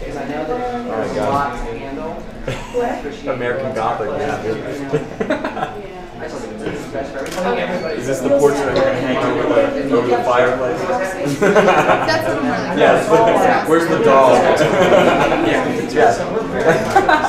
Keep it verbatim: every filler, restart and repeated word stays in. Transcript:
Because I know that there's a lot to handle. American Gothic, yeah. I just think it's best for everybody. Is this the portrait I'm going to hang over the, over the fireplace? That's what I'm really Yes. Where's the doll? Yeah.